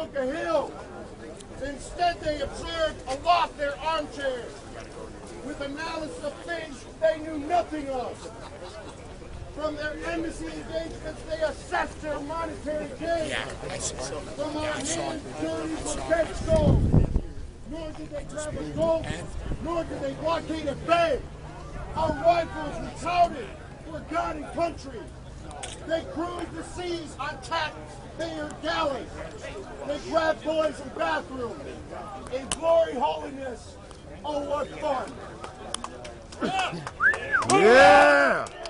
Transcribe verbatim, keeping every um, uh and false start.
a hill. Instead, they observed aloft their armchairs with the malice of things they knew nothing of. From their embassy engagements, they assessed their monetary gain. From our hands, journeys were bent gold. Nor did they travel gold, nor did they blockade a bay. Our rifles were touted for God and country. They cruised the seas on taxpayer galleys. They grabbed boys in bathrooms. In glory, holiness, oh what fun! Yeah!